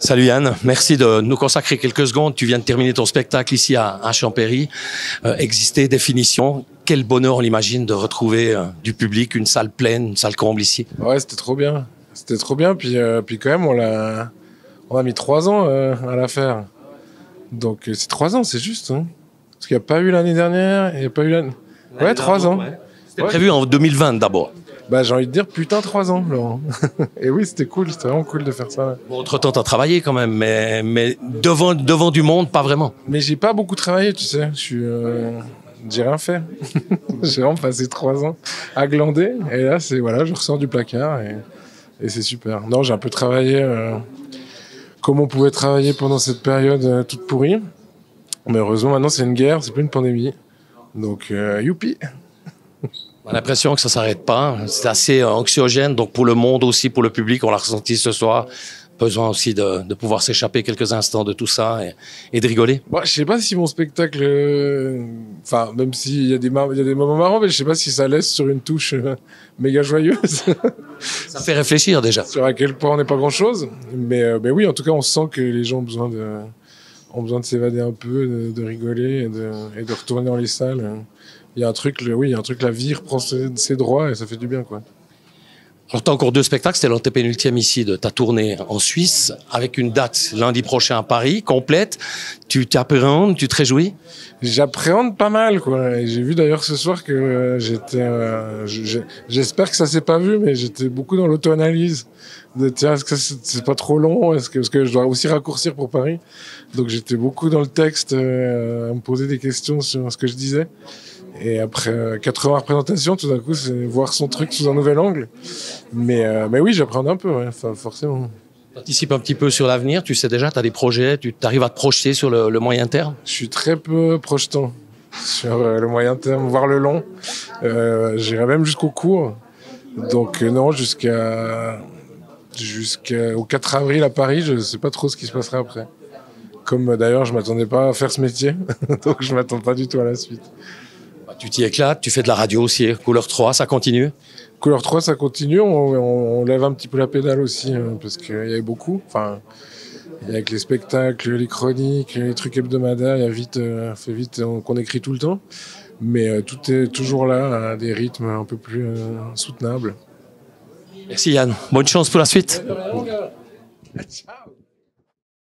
Salut Yann, merci de nous consacrer quelques secondes. Tu viens de terminer ton spectacle ici à Champéry. Exister, définition, quel bonheur on l'imagine de retrouver du public, une salle pleine, une salle comble ici. Ouais, c'était trop bien. C'était trop bien, puis quand même, on a mis 3 ans à la faire. Donc c'est 3 ans, c'est juste. Hein. Parce qu'il n'y a pas eu l'année dernière, il n'y a pas eu l'année... Ouais, 3 ans. Ouais. C'était prévu en 2020 d'abord. Bah, j'ai envie de dire, putain, 3 ans, Laurent. Et oui, c'était cool, c'était vraiment cool de faire ça. Bon, entre-temps, tu as travaillé quand même, mais devant du monde, pas vraiment. Mais j'ai pas beaucoup travaillé, tu sais. J'ai rien fait. J'ai vraiment passé 3 ans à glander. Et là, voilà, je ressors du placard et c'est super. Non, j'ai un peu travaillé comme on pouvait travailler pendant cette période toute pourrie. Mais heureusement, maintenant, c'est une guerre, c'est plus une pandémie. Donc, youpi. On a l'impression que ça s'arrête pas. C'est assez anxiogène, donc pour le monde aussi, pour le public, on l'a ressenti ce soir. Besoin aussi de pouvoir s'échapper quelques instants de tout ça et de rigoler. Bon, je sais pas si mon spectacle, enfin, même s'il y a des moments marrants, mais je sais pas si ça laisse sur une touche méga joyeuse. Ça fait réfléchir déjà. Sur à quel point on n'est pas grand chose. Mais oui, en tout cas, on sent que les gens ont besoin de s'évader un peu, de rigoler et de retourner dans les salles. Il y a un truc, la vie reprend ses droits et ça fait du bien, quoi. Alors, tu as encore 2 spectacles, c'était l'antépénultième ici de ta tournée en Suisse, avec une date lundi prochain à Paris, complète. Tu t'appréhendes, tu te réjouis? J'appréhende pas mal, quoi. Et j'ai vu d'ailleurs ce soir que j'espère que ça s'est pas vu, mais j'étais beaucoup dans l'auto-analyse. Tiens, est-ce que c'est pas trop long? Parce que je dois aussi raccourcir pour Paris. Donc j'étais beaucoup dans le texte, à me poser des questions sur ce que je disais. Et après 80 représentations, tout d'un coup, c'est voir son truc sous un nouvel angle. Mais oui, j'appréhende un peu, ouais, forcément. Tu anticipes un petit peu sur l'avenir, tu sais déjà, tu as des projets, tu arrives à te projeter sur le moyen terme? Je suis très peu projetant sur le moyen terme, voire le long. J'irai même jusqu'au court. Donc non, jusqu'au 4 avril à Paris, je ne sais pas trop ce qui se passera après. Comme d'ailleurs, je ne m'attendais pas à faire ce métier, donc je ne m'attends pas du tout à la suite. Tu t'y éclates, tu fais de la radio aussi, Couleur 3, ça continue? Couleur 3, ça continue, on lève un petit peu la pédale aussi, parce qu'il y avait beaucoup. Enfin, avec les spectacles, les chroniques, les trucs hebdomadaires, il y a fait vite qu'on écrit tout le temps. Mais tout est toujours là, à des rythmes un peu plus soutenables. Merci Yann, bonne chance pour la suite. Ciao.